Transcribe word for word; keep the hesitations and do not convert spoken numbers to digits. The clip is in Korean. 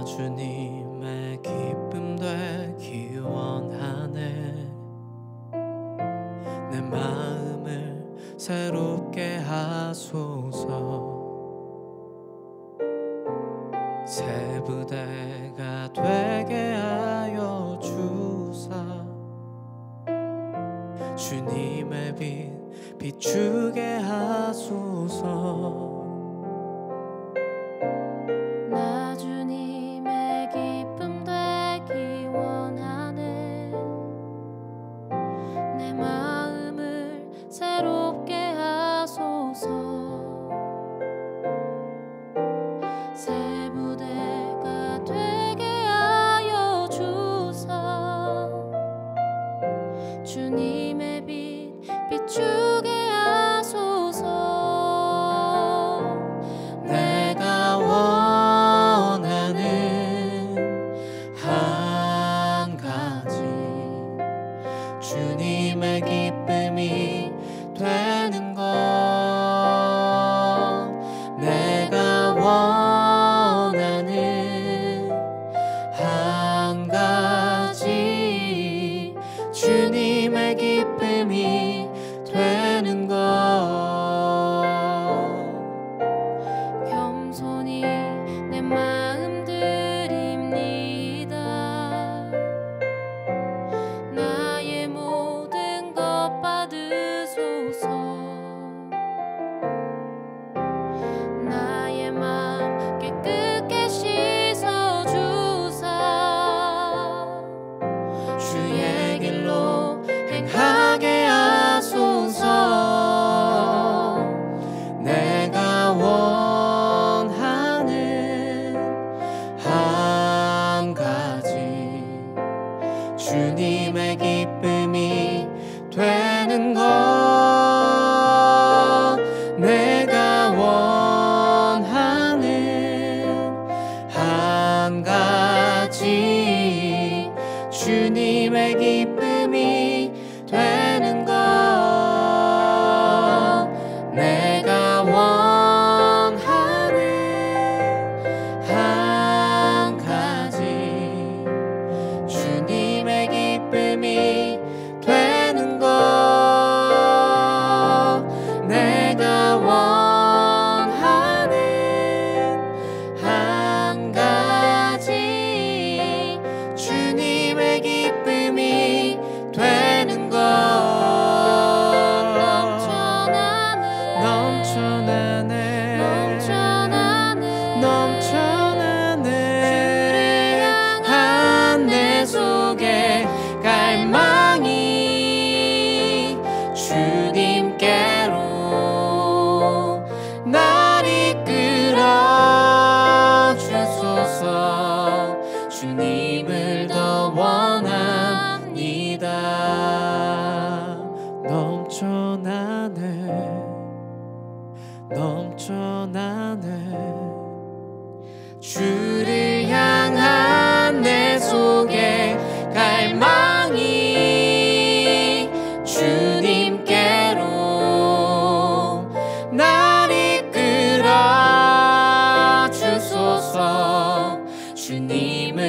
주님의 기쁨 되기 원하네. 내 마음을 새롭게 하소서. 새 부대가 되게 하여 주사 주님의 빛 비추게 하소서. 나 주님의 기쁨 되기 원하네. 내 마음을 새롭게 하소서. 새 부대가 되게 하여 주사 주님의 빛 비추게 하소서. 내가 원하는 한 가지 주님의 기쁨이 되는 것. 내가 원하는 한 가지 주님의 기쁨이 되는 것. 겸손히 내 마음 드립니다. 나의 모든 것 받으소서. 나의 마음 깨끗게 씻어주사 주의 길로 행하게 하소서. 내가 원하는 한 가지 주님의 기쁨이 되는 것. 내가 원하는 한 가지 주님의 기쁨이 되는 것. 내가 원하는 한 가지 주님의 기쁨이 되는 것. 내가 원하는 한 가지 주님의 기쁨이 되는 것. 넘쳐나네 넘쳐나네 넘쳐나네 한 내 속에 갈망이 주님께로 날 이끌어 주소서. 주님을 더 원합니다. 넘쳐나네 넘쳐나네 주를 향한 내 속에 갈망이 주님께로 날 이끌어 주소서. 주님을